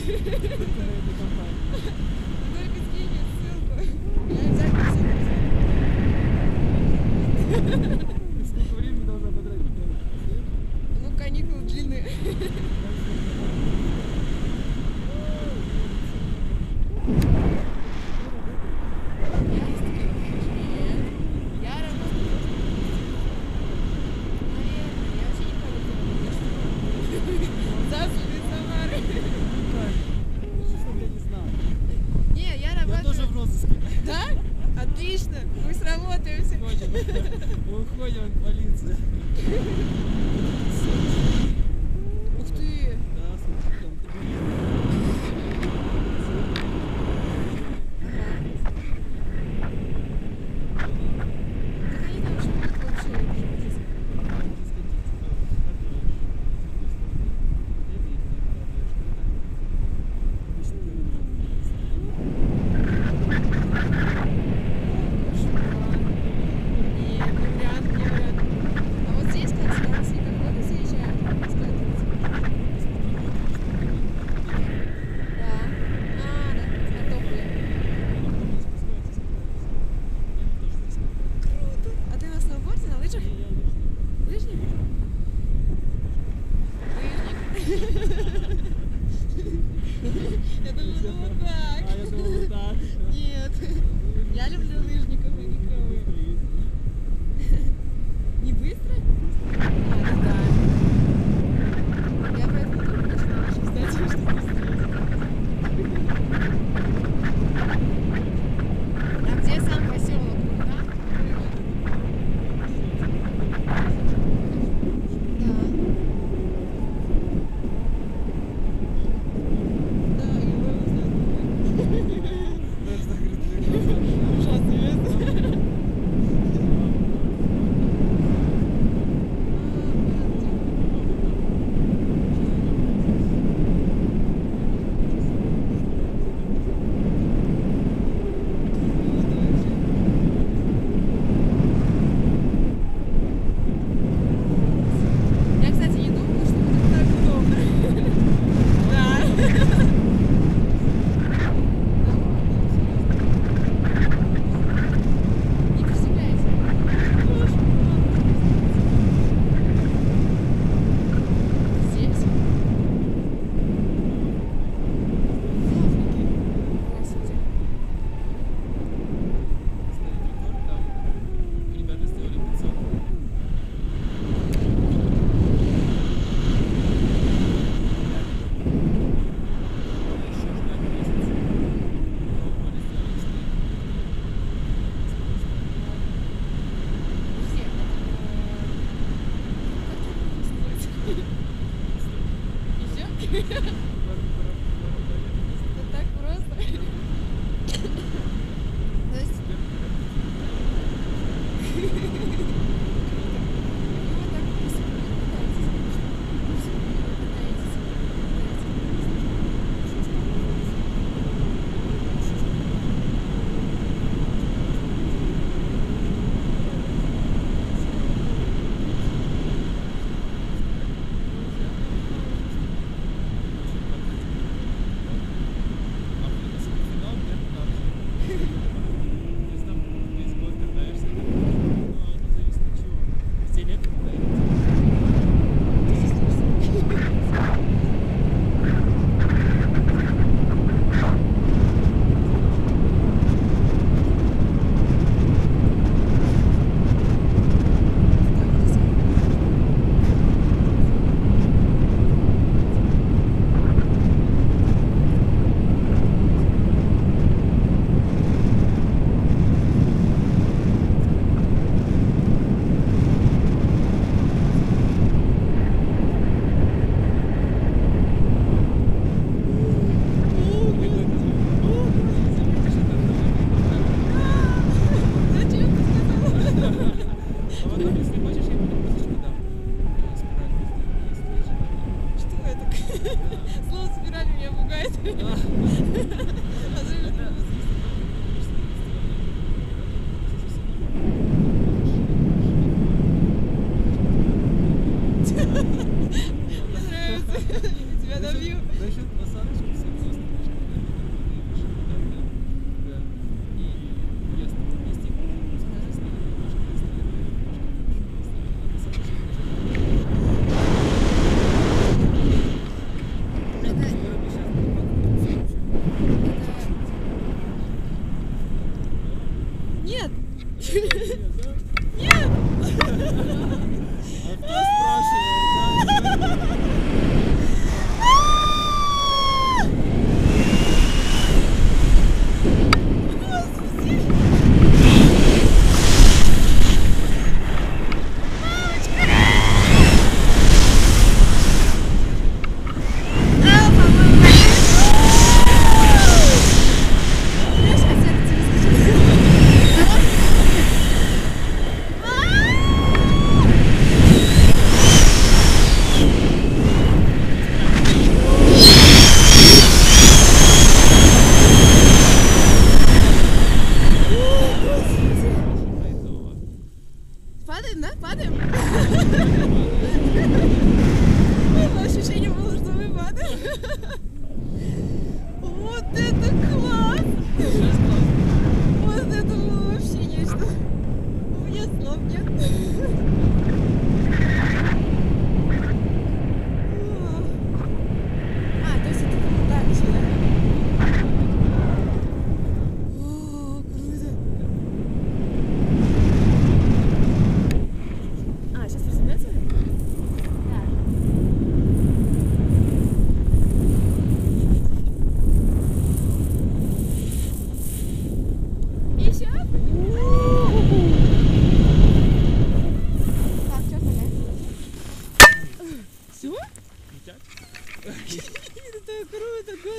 Только на этой компании. Только скинь ссылку. Я обязательно ссылку. Ты сколько времени должна потратить на это? Ну, каникулы длинные. Да? Отлично! Мы сработаемся. Мы уходим от полиции. Ух ты! Да, смотри, там Так они там живут вообще. Я думала, вот так. А, я думал, вот так. Нет. Я люблю лыжников, они клевые. Не быстро? А, ну да. Я поэтому только начала ждать, что быстрее. А где сам поселок? Да? Ужасный вид.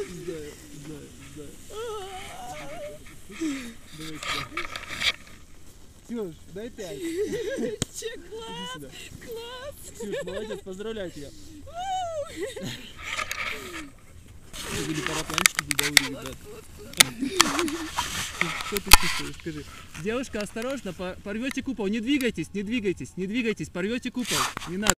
Знаю, знаю, знаю. Давай сюда. Ксюш, дай 5. Че, Иди класс, сюда. класс. Ксюш, молодец, поздравляю тебя. Это были парапланчики Дидаури, ребят. Что ты чувствуешь? Скажи. Девушка, осторожно, порвете купол. Не двигайтесь, не двигайтесь, не двигайтесь, порвете купол. Не надо.